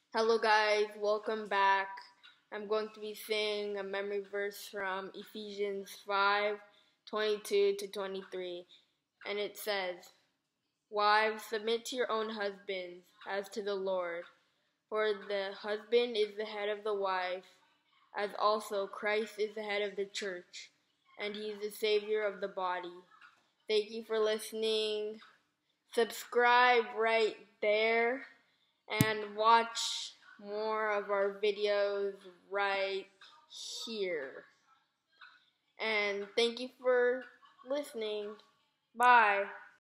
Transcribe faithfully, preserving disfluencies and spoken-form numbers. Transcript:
Hello, guys, welcome back. I'm going to be saying a memory verse from Ephesians five twenty-two to twenty-three, and it says, Wives, submit to your own husbands as to the Lord, for the husband is the head of the wife, as also Christ is the head of the church, and he is the Savior of the body. Thank you for listening. Subscribe right there and watch more of our videos right here. And thank you for listening. Bye.